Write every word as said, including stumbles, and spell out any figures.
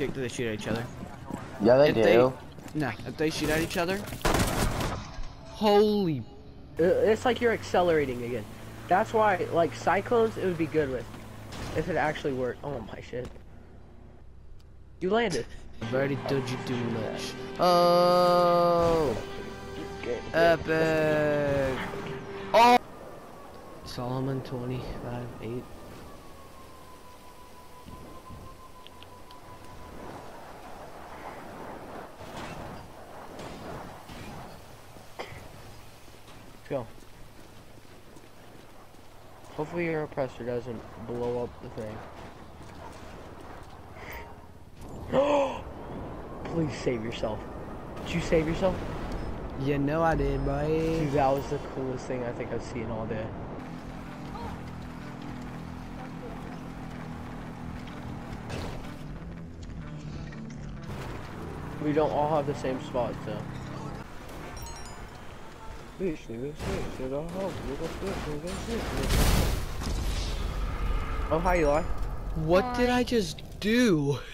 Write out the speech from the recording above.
Do they shoot at each other? Yeah, they if do. They, nah, if they shoot at each other, holy. It's like you're accelerating again. That's why, like, cyclones, it would be good with. If it actually worked. Oh my shit. You landed. Very did you do much? Oh, epic! Oh, Solomon twenty-five eight. Let's go. Hopefully your oppressor doesn't blow up the thing. Please save yourself. Did you save yourself? You know I did, boy. Dude, that was the coolest thing I think I've seen all day. We don't all have the same spots, though. Oh, hi, Eli. What did I just do?